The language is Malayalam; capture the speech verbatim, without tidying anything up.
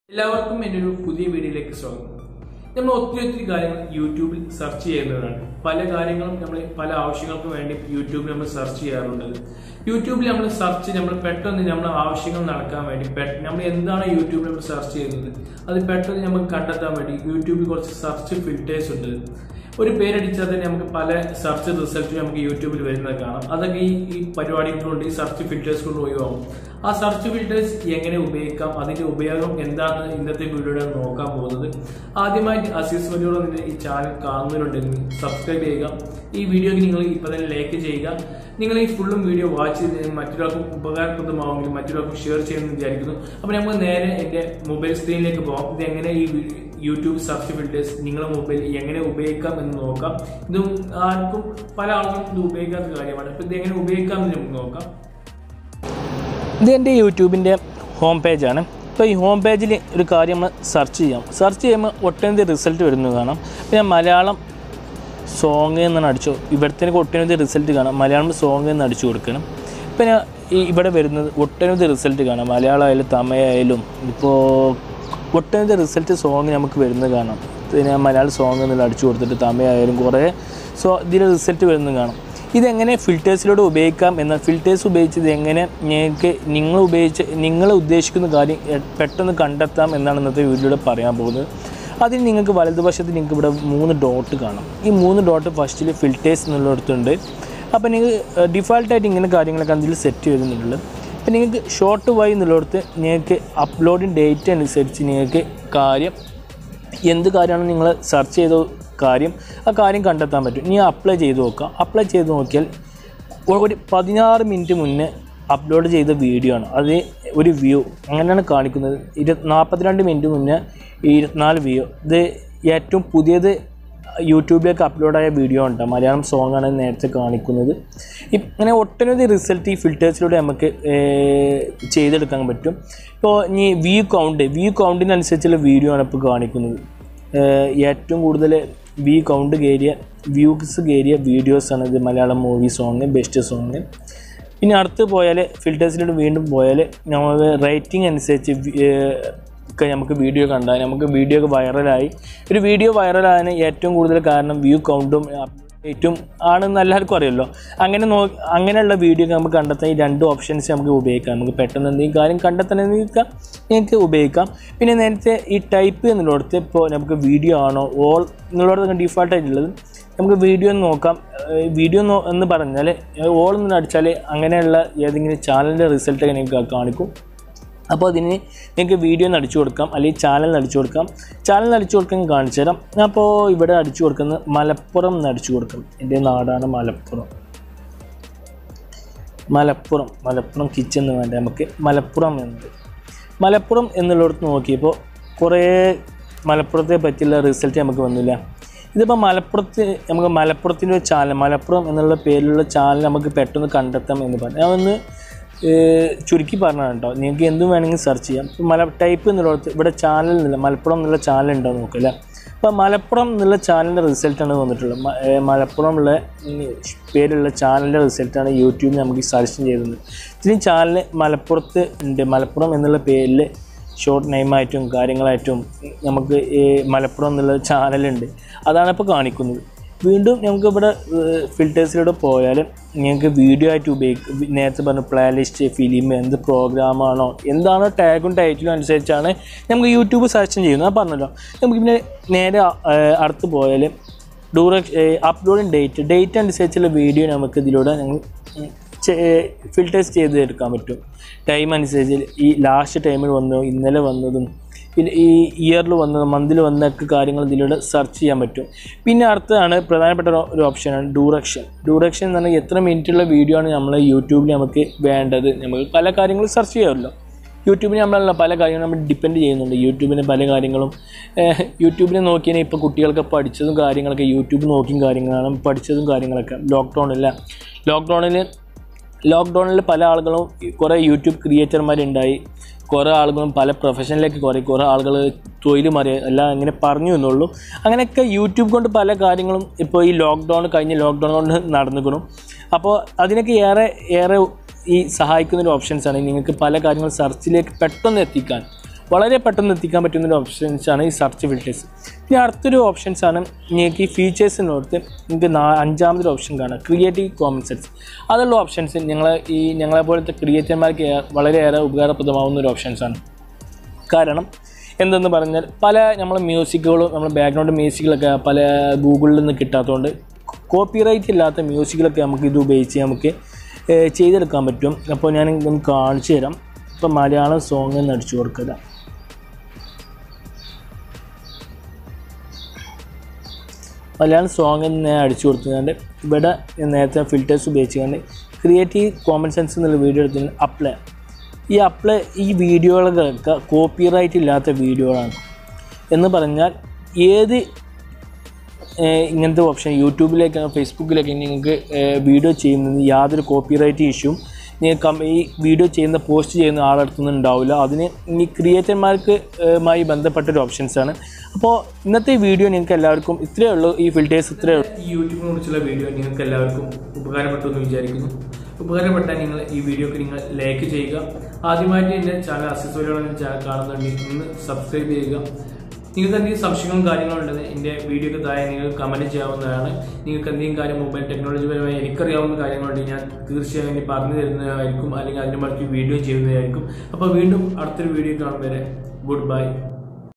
എല്ലാവർക്കും എൻ്റെ ഒരു പുതിയ വീഡിയോയിലേക്ക് സ്വാഗതം. നമ്മൾ ഒത്തിരി ഒത്തിരി കാര്യങ്ങൾ യൂട്യൂബിൽ സെർച്ച് ചെയ്യുന്നതാണ്. പല കാര്യങ്ങളും നമ്മൾ പല ആവശ്യങ്ങൾക്ക് വേണ്ടി യൂട്യൂബിൽ നമ്മൾ സെർച്ച് ചെയ്യാറുണ്ട്. യൂട്യൂബിൽ നമ്മൾ സെർച്ച് നമ്മൾ പെട്ടെന്ന് നമ്മുടെ ആവശ്യങ്ങൾ നടക്കാൻ വേണ്ടി നമ്മൾ എന്താണ് യൂട്യൂബിൽ നമ്മൾ സെർച്ച് ചെയ്യുന്നത് അത് പെട്ടെന്ന് നമുക്ക് കണ്ടെത്താൻ വേണ്ടി യൂട്യൂബിൽ കുറച്ച് സെർച്ച് ഫിൽറ്റേഴ്സ് ഉണ്ട്. ഒരു പേരടിച്ചാൽ തന്നെ നമുക്ക് പല സെർച്ച് റിസൾട്ട് നമുക്ക് യൂട്യൂബിൽ വരുന്നത് കാണാം. അതൊക്കെ ഈ ഈ പരിപാടികൾ കൊണ്ട് ഈ സെർച്ച് ഫിൽറ്റേഴ്സ് കൊണ്ട് ഒഴിവാകും. ആ സെർച്ച് ഫിൽറ്റേഴ്സ് എങ്ങനെ ഉപയോഗിക്കാം, അതിന്റെ ഉപയോഗം എന്താണെന്ന് ഇന്നത്തെ വീഡിയോയിൽ നോക്കാൻ പോകുന്നത്. ആദ്യമായിട്ട് അസീസ്വലിയോറ ഈ ചാനൽ കാണുന്നവരുണ്ടെങ്കിൽ സബ്സ്ക്രൈബ് ചെയ്യുക. ഈ വീഡിയോക്ക് നിങ്ങൾ ഇപ്പൊ തന്നെ ലൈക്ക് ചെയ്യുക. നിങ്ങൾ ഈ ഫുള്ളും വീഡിയോ വാച്ച് ചെയ്ത് മറ്റൊരാൾക്കും ഉപകാരപ്രദമാവുമെങ്കിൽ മറ്റൊരാൾക്കും ഷെയർ ചെയ്യുമെന്ന് വിചാരിക്കുന്നു. അപ്പോൾ നമുക്ക് നേരെ എൻ്റെ മൊബൈൽ സ്ക്രീനിലേക്ക് പോകാം. ഇത് എങ്ങനെ ഈ യൂട്യൂബ് സെർച്ച് ഫിൽറ്റേഴ്സ് നിങ്ങളുടെ മൊബൈൽ എങ്ങനെ ഉപയോഗിക്കാം എന്ന് നോക്കാം. ഇതും ആർക്കും പല ആൾക്കും ഇത് ഉപയോഗിക്കാത്ത കാര്യമാണ്. അപ്പോൾ ഇത് എങ്ങനെ ഉപയോഗിക്കാം എന്ന് നമുക്ക് നോക്കാം. ഇത് എൻ്റെ യൂട്യൂബിൻ്റെ ഹോം പേജാണ്. ഇപ്പോൾ ഈ ഹോം പേജിൽ ഒരു കാര്യം നമ്മൾ സെർച്ച് ചെയ്യാം. സെർച്ച് ചെയ്യുമ്പോൾ ഒട്ടനവധി റിസൾട്ട് വരുന്നത് കാണാം. അപ്പോൾ ഞാൻ മലയാളം സോങ് എന്നാണ് അടിച്ചു, ഇവിടത്തേക്ക് ഒട്ടനവധി റിസൾട്ട് കാണാം. മലയാളം സോങ് എന്ന് അടിച്ചു കൊടുക്കണം. ഇപ്പം ഞാൻ ഈ ഇവിടെ വരുന്നത് ഒട്ടനവധി റിസൾട്ട് കാണാം. മലയാളം ആയാലും തമിഴ് ആയാലും ഇപ്പോൾ ഒട്ടനവധി റിസൾട്ട് സോങ് നമുക്ക് വരുന്നത് കാണാം. ഞാൻ മലയാളം സോങ് എന്നുള്ള അടിച്ചു കൊടുത്തിട്ട് തമിഴ് ആയാലും കുറേ സോ ഇതിൽ റിസൾട്ട് വരുന്നത് കാണാം. ഇതെങ്ങനെ ഫിൽറ്റേഴ്സിലൂടെ ഉപയോഗിക്കാം എന്നാൽ ഫിൽറ്റേഴ്സ് ഉപയോഗിച്ചത് എങ്ങനെ നിങ്ങൾക്ക് നിങ്ങൾ ഉപയോഗിച്ച് നിങ്ങൾ ഉദ്ദേശിക്കുന്ന കാര്യം പെട്ടെന്ന് കണ്ടെത്താം എന്നാണ് ഇന്നത്തെ വീഡിയോയിൽ പറയാൻ പോകുന്നത്. അതിന് നിങ്ങൾക്ക് വലതുവശത്ത് നിങ്ങൾക്ക് ഇവിടെ മൂന്ന് ഡോട്ട് കാണാം. ഈ മൂന്ന് ഡോട്ട് ഫസ്റ്റിൽ ഫിൽറ്റേഴ്സ് എന്നുള്ളിടത്തുണ്ട്. അപ്പോൾ നിങ്ങൾക്ക് ഡിഫാൾട്ടായിട്ട് ഇങ്ങനെ കാര്യങ്ങളൊക്കെ അതിൽ സെറ്റ് ചെയ്തിട്ടുള്ളത്. അപ്പോൾ നിങ്ങൾക്ക് ഷോർട്ട് വൈ എന്നുള്ളിടത്ത് നിങ്ങൾക്ക് അപ്ലോഡിങ് ഡേറ്റ് അനുസരിച്ച് നിങ്ങൾക്ക് കാര്യം എന്ത് കാര്യമാണ് നിങ്ങൾ സെർച്ച് ചെയ്ത കാര്യം ആ കാര്യം കണ്ടെത്താൻ പറ്റും. ഇനി അപ്ലൈ ചെയ്ത് നോക്കാം. അപ്ലൈ ചെയ്ത് നോക്കിയാൽ ഒരു പതിനാറ് മിനിറ്റ് മുന്നേ അപ്ലോഡ് ചെയ്ത വീഡിയോ ആണ്. അത് ഒരു വ്യൂ അങ്ങനെയാണ് കാണിക്കുന്നത്. ഇരുപത്തി നാൽപ്പത്തിരണ്ട് മിനിറ്റ് മുന്നേ ഇരുപത്തിനാല് വ്യൂ. ഇത് ഏറ്റവും പുതിയത് യൂട്യൂബിലേക്ക് അപ്ലോഡായ വീഡിയോ ഉണ്ട്. മലയാളം സോങ്ങാണ് നേരത്തെ കാണിക്കുന്നത്. ഇങ്ങനെ ഒട്ടനവധി റിസൾട്ട് ഈ ഫിൽറ്റേഴ്സിലൂടെ നമുക്ക് ചെയ്തെടുക്കാൻ പറ്റും. ഇപ്പോൾ ഇനി വ്യൂ കൗണ്ട് വ്യൂ കൗണ്ടിനനുസരിച്ചുള്ള വീഡിയോ ആണ് ഇപ്പോൾ കാണിക്കുന്നത്. ഏറ്റവും കൂടുതൽ വ്യൂ കൗണ്ട് കയറിയ വ്യൂസ് കയറിയ വീഡിയോസാണ് ഇത്. Malayalam movie song best song. പിന്നെ അടുത്ത് പോയാൽ ഫിൽറ്റേഴ്സിലൂടെ വീണ്ടും പോയാൽ നമ്മൾ റേറ്റിംഗ് അനുസരിച്ച് ഒക്കെ നമുക്ക് വീഡിയോ കണ്ടാൽ നമുക്ക് വീഡിയോ ഒക്കെ വൈറലായി. ഒരു വീഡിയോ വൈറലായതിന് ഏറ്റവും കൂടുതൽ കാരണം വ്യൂ കൗണ്ടും റേറ്റും ആണെന്ന് എല്ലാവർക്കും അറിയാമല്ലോ. അങ്ങനെ നോ അങ്ങനെയുള്ള വീഡിയോ നമുക്ക് കണ്ടെത്താൻ ഈ രണ്ട് ഓപ്ഷൻസ് നമുക്ക് ഉപയോഗിക്കാം. നമുക്ക് പെട്ടെന്ന് എന്തെങ്കിലും കാര്യം കണ്ടെത്തണമെങ്കിൽ നിങ്ങൾക്ക് ഉപയോഗിക്കാം. പിന്നെ നേരത്തെ ഈ ടൈപ്പ് എന്നുള്ളിടത്ത് ഇപ്പോൾ നമുക്ക് വീഡിയോ ആണോ ഓൾ എന്നുള്ളത് ഡിഫാൾട്ടായിട്ടുള്ളത് നമുക്ക് വീഡിയോ എന്ന് നോക്കാം. വീഡിയോ എന്ന് പറഞ്ഞാൽ ഓൾ എന്ന് അടിച്ചാൽ അങ്ങനെയുള്ള ഏതെങ്കിലും ചാനലിൻ്റെ റിസൾട്ട് നിങ്ങൾക്ക് കാണിക്കും. അപ്പോൾ അതിന് നിങ്ങൾക്ക് വീഡിയോ എന്ന് അടിച്ചു കൊടുക്കാം, അല്ലെങ്കിൽ ചാനലിന് അടിച്ചു കൊടുക്കാം. ചാനലിന് അടിച്ചു കൊടുക്കാൻ കാണിച്ചു തരാം. അപ്പോൾ ഇവിടെ അടിച്ചു കൊടുക്കുന്നത് മലപ്പുറം എന്ന് അടിച്ചു കൊടുക്കാം. എൻ്റെ നാടാണ് മലപ്പുറം. മലപ്പുറം മലപ്പുറം കിച്ചൺ എന്ന് വേണ്ട നമുക്ക് മലപ്പുറം എന്നത്. മലപ്പുറം എന്നുള്ളിടത്ത് നോക്കിയപ്പോൾ കുറേ മലപ്പുറത്തെ പറ്റിയുള്ള റിസൾട്ട് നമുക്ക് വന്നില്ല. ഇതിപ്പോൾ മലപ്പുറത്ത് നമുക്ക് മലപ്പുറത്തിൻ്റെ ഒരു ചാനൽ മലപ്പുറം എന്നുള്ള പേരിലുള്ള ചാനൽ നമുക്ക് പെട്ടെന്ന് കണ്ടെത്താം എന്ന് പറഞ്ഞു. ഞാൻ ഒന്ന് ചുരുക്കി പറഞ്ഞാണ് കേട്ടോ. നിങ്ങൾക്ക് എന്തും വേണമെങ്കിൽ സെർച്ച് ചെയ്യാം. ഇപ്പോൾ മല ടൈപ്പ് എന്നുള്ളത് ഇവിടെ ചാനൽ എന്നുള്ള മലപ്പുറം എന്നുള്ള ചാനൽ ഉണ്ടോ നോക്കില്ല. അപ്പോൾ മലപ്പുറം എന്നുള്ള ചാനലിൻ്റെ റിസൾട്ടാണ് വന്നിട്ടുള്ളത്. മലപ്പുറം ഉള്ള പേരുള്ള ചാനലിൻ്റെ റിസൾട്ടാണ് യൂട്യൂബിൽ നമുക്ക് സെർച്ച് ചെയ്യുന്നത്. ഇതിന് ചാനൽ മലപ്പുറത്ത് ഉണ്ട്. മലപ്പുറം എന്നുള്ള പേരിൽ ഷോർട്ട് നെയിമായിട്ടും കാര്യങ്ങളായിട്ടും നമുക്ക് ഈ മലപ്പുറം എന്നുള്ള ചാനലുണ്ട്. അതാണ് ഇപ്പോൾ കാണിക്കുന്നത്. വീണ്ടും നമുക്ക് ഇവിടെ ഫിൽറ്റേഴ്സിലൂടെ പോയാൽ നിങ്ങൾക്ക് വീഡിയോ ആയിട്ട് ഉപയോഗിക്കും. നേരത്തെ പറഞ്ഞ പ്ലേലിസ്റ്റ് ഫിലിം എന്ത് പ്രോഗ്രാമാണോ എന്താണോ ടാഗും ടൈറ്റിലും അനുസരിച്ചാണ് നമുക്ക് യൂട്യൂബ് സെർച്ച് ചെയ്യുന്നത്. ഞാൻ പറഞ്ഞല്ലോ. നമുക്ക് പിന്നെ നേരെ അടുത്ത് പോയാൽ ഡ്യൂറേഷൻ അപ്ലോഡിങ് ഡേറ്റ് ഡേറ്റ് അനുസരിച്ചുള്ള വീഡിയോ നമുക്ക് ഇതിലൂടെ ഞങ്ങൾ ഫിൽറ്റേഴ്സ് ചെയ്ത് എടുക്കാൻ പറ്റും. ടൈം അനുസരിച്ച് ഈ ലാസ്റ്റ് ടൈമിൽ വന്നോ ഇന്നലെ വന്നതും പിന്നെ ഈ ഇയറിൽ വന്നതും മന്തിൽ വന്നൊക്കെ കാര്യങ്ങൾ ഇതിലൂടെ സെർച്ച് ചെയ്യാൻ പറ്റും. പിന്നെ അടുത്തതാണ് പ്രധാനപ്പെട്ട ഒരു ഓപ്ഷനാണ് ഡ്യൂറേഷൻ. ഡ്യൂറേഷൻ എന്ന് പറഞ്ഞാൽ എത്ര മിനിറ്റുള്ള വീഡിയോ ആണ് നമ്മൾ യൂട്യൂബിൽ നമുക്ക് വേണ്ടത്. നമുക്ക് പല കാര്യങ്ങളും സെർച്ച് ചെയ്യാമല്ലോ. യൂട്യൂബിൽ നമ്മളല്ല പല കാര്യങ്ങളും നമ്മൾ ഡിപ്പെൻഡ് ചെയ്യുന്നുണ്ട്. യൂട്യൂബിന് പല കാര്യങ്ങളും യൂട്യൂബിനെ നോക്കിയാൽ ഇപ്പോൾ കുട്ടികൾക്ക് പഠിച്ചതും കാര്യങ്ങളൊക്കെ യൂട്യൂബ് നോക്കിയും കാര്യങ്ങളാണ് പഠിച്ചതും കാര്യങ്ങളൊക്കെ. ലോക്ക്ഡൗണില്ല ലോക്ക്ഡൗണിൽ ലോക്ക്ഡൗണിൽ പല ആളുകളും കുറേ യൂട്യൂബ് ക്രിയേറ്റർമാരുണ്ടായി. കുറേ ആളുകളും പല പ്രൊഫഷനിലേക്ക് കുറേ കുറേ ആളുകൾ തൊഴിൽ മാറിയ എല്ലാം ഇങ്ങനെ പറഞ്ഞു എന്നുള്ളൂ. അങ്ങനെയൊക്കെ യൂട്യൂബ് കൊണ്ട് പല കാര്യങ്ങളും ഇപ്പോൾ ഈ ലോക്ക്ഡൗൺ കഴിഞ്ഞ ലോക്ക്ഡൗൺ കൊണ്ട് നടന്നിക്കണം. അപ്പോൾ അതിനൊക്കെ ഏറെ ഏറെ ഈ സഹായിക്കുന്നൊരു ഓപ്ഷൻസാണ് നിങ്ങൾക്ക് പല കാര്യങ്ങൾ സെർച്ചിലേക്ക് പെട്ടെന്ന് എത്തിക്കാൻ. വളരെ പെട്ടെന്ന് എത്തിക്കാൻ പറ്റുന്നൊരു ഓപ്ഷൻസാണ് ഈ സെർച്ച് ഫിൽറ്റേഴ്സ്. ഇനി അടുത്തൊരു ഓപ്ഷൻസാണ് നിങ്ങൾക്ക് ഈ ഫീച്ചേഴ്സിനോർത്ത് നിങ്ങൾക്ക് നാ അഞ്ചാമതൊരു ഓപ്ഷൻ കാണാം, ക്രിയേറ്റീവ് കോമൺ സെൻസ്. അതുള്ള ഓപ്ഷൻസ് ഞങ്ങൾ ഈ ഞങ്ങളെ പോലത്തെ ക്രിയേറ്റർമാർക്ക് വളരെയേറെ ഉപകാരപ്രദമാവുന്ന ഒരു ഓപ്ഷൻസാണ്. കാരണം എന്തെന്ന് പറഞ്ഞാൽ പല നമ്മൾ മ്യൂസിക്കുകളും നമ്മൾ ബാക്ക്ഗ്രൗണ്ട് മ്യൂസിക്കുകളൊക്കെ പല ഗൂഗിളിൽ നിന്ന് കിട്ടാത്തതുകൊണ്ട് കോപ്പിറൈറ്റ് ഇല്ലാത്ത മ്യൂസിക്കുകളൊക്കെ നമുക്ക് ഇത് ഉപയോഗിച്ച് നമുക്ക് ചെയ്തെടുക്കാൻ പറ്റും. അപ്പോൾ ഞാൻ ഒന്ന് കാണിച്ചു തരാം. ഇപ്പോൾ മലയാളം സോങ് എന്ന് അടിച്ചു കൊടുക്കുക. മലയാളം സോങ് എന്ന് അടിച്ചു കൊടുത്തുകൊണ്ട് ഇവിടെ നേരത്തെ ഫിൽറ്റേഴ്സ് ഉപയോഗിച്ചുകൊണ്ട് ക്രിയേറ്റീവ് കോമൺ സെൻസ് എന്നുള്ള വീഡിയോ എടുത്തിട്ട് അപ്ലൈ. ഈ അപ്ലൈ ഈ വീഡിയോകളൊക്കെ കോപ്പിറൈറ്റ് ഇല്ലാത്ത വീഡിയോകളാണ് എന്ന് പറഞ്ഞാൽ ഏത് ഇങ്ങനത്തെ ഓപ്ഷൻ യൂട്യൂബിലേക്ക് ഫേസ്ബുക്കിലേക്ക് നിങ്ങൾക്ക് വീഡിയോ ചെയ്യുന്നത് യാതൊരു കോപ്പിറൈറ്റ് ഇഷ്യൂവും നിങ്ങൾക്ക് ഈ വീഡിയോ ചെയ്യുന്ന പോസ്റ്റ് ചെയ്യുന്ന ആളടുത്തൊന്നും ഉണ്ടാവില്ല. അതിന് ഈ ക്രിയേറ്റർമാർക്ക് മായി ബന്ധപ്പെട്ടൊരു ഓപ്ഷൻസാണ്. അപ്പോൾ ഇന്നത്തെ വീഡിയോ നിങ്ങൾക്ക് എല്ലാവർക്കും ഇത്രയേ ഉള്ളൂ. ഈ ഫിൽറ്റേഴ്സ് ഇത്രയേ ഉള്ളൂ. ഈ യൂട്യൂബിനെ കുറിച്ചുള്ള വീഡിയോ നിങ്ങൾക്ക് എല്ലാവർക്കും ഉപകാരപ്പെട്ടു എന്ന് വിചാരിക്കുന്നു. ഉപകാരപ്പെട്ടാൽ നിങ്ങൾ ഈ വീഡിയോക്ക് നിങ്ങൾ ലൈക്ക് ചെയ്യുക. ആദ്യമായിട്ട് എൻ്റെ ചാനൽ അസീസ്വാലിയോറ എന്ന ചാനൽ കാണുന്നുണ്ടെങ്കിൽ ഒന്ന് സബ്സ്ക്രൈബ് ചെയ്യുക. നിങ്ങൾക്ക് എന്തെങ്കിലും സംശയങ്ങളും കാര്യങ്ങളും ഉണ്ടെന്ന് എൻ്റെ വീഡിയോക്ക് താഴെ നിങ്ങൾ കമൻറ്റ് ചെയ്യാവുന്നതാണ്. നിങ്ങൾക്ക് എന്തെങ്കിലും കാര്യം മൊബൈൽ ടെക്നോളജി പരമായി എനിക്കറിയാവുന്ന കാര്യങ്ങളുണ്ടെങ്കിൽ ഞാൻ തീർച്ചയായും ഇനി പറഞ്ഞു തരുന്നതായിരിക്കും, അല്ലെങ്കിൽ അതിന് മറിച്ച് വീഡിയോ ചെയ്യുന്നതായിരിക്കും. അപ്പോൾ വീണ്ടും അടുത്തൊരു വീഡിയോ കാണും വരെ ഗുഡ് ബൈ.